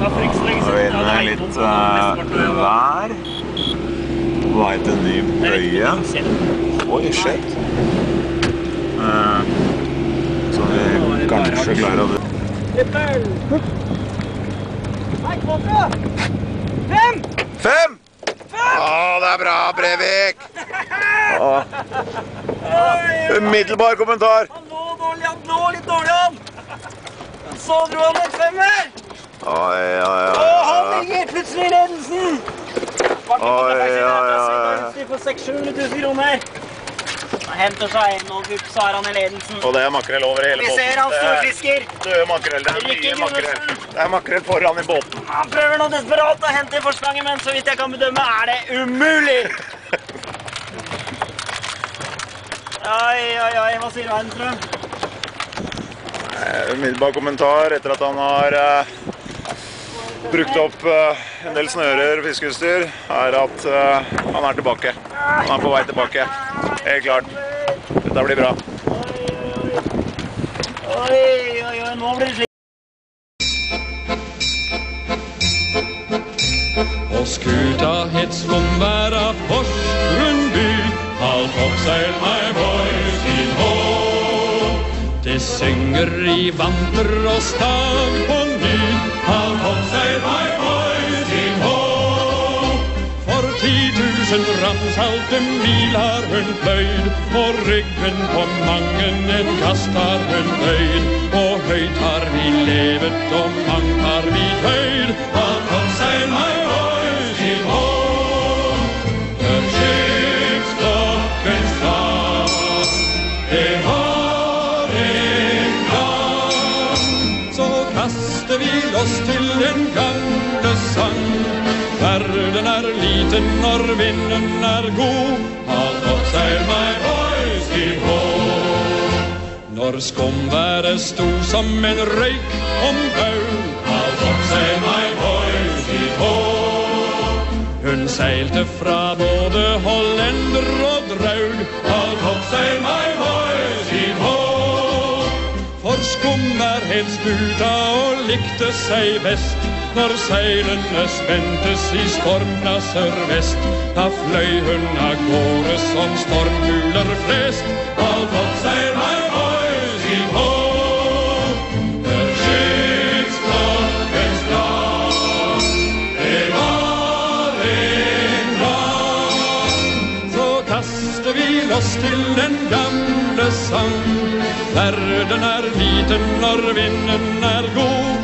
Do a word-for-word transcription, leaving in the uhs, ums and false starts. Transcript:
vinner litt uh, vær. Vei til ny bøye. Oi, shit. Uh, så vi kanskje klarer å... Fem! Fem! Å, det er bra, Brevik! Umiddelbar kommentar. Han lå dårlig, han lå litt dårlig han. Så dro han et femmer. Oi, oi, oi. Og han ligger plutselig i ledelsen. Oi, oi, oi, oi. For seks hundre tusen kroner. Han henter seg inn, og så er han i ledelsen. Og det er makrell over hele båten. Vi ser han storfisker. Døde makrell, det er mye makrell. Det er makrell foran i båten. Han prøver nå desperat å hente i forspranget, men så vidt jeg kan bedømme er det umulig. Oi, oi, oi, hva sier Heidenstrøm? Umiddelbar kommentar etter at han har uh, brukt opp uh, en del snører og fiskeutstyr, er at uh, han er tilbake. Han er på vei tilbake. Helt klart. Dette blir bra. Oi, oi, oi, nå blir det slik. Og skuta het Skomværa Porsgrunn-by, halvt oppseil my boys in home. Det synger i vanter og stag på ny, halvt oppseil my boys in home. For ti tusen ramsalte mil har hun pløyd, og ryggen på mangen en kast har hun bøyd. Og høyt har vi levet, og mangt har vi tøyd, halvt oppseil my boys in home. Hør skipsklokkens slag, det var en gang. Så kaster vi oss til den gamle sang. Verden er liten når vinden er god, halvt oppseil my boys in home. Når skomværet sto som en røyk om baul, halvt oppseil my boys in home. Hun seilte fra både hollender og draug, halvt oppseil my boys in home. For skomvær het skuta og likte seg best, når seilene spentes i stormna sørvest. Da fløy hun av gårde som stormfugler flest, halvt oppseil my boys in home. Hør skipsklokkens slag, det var en gang. Så kaster vi oss til den gamle sang. Verden er liten når vinden er god,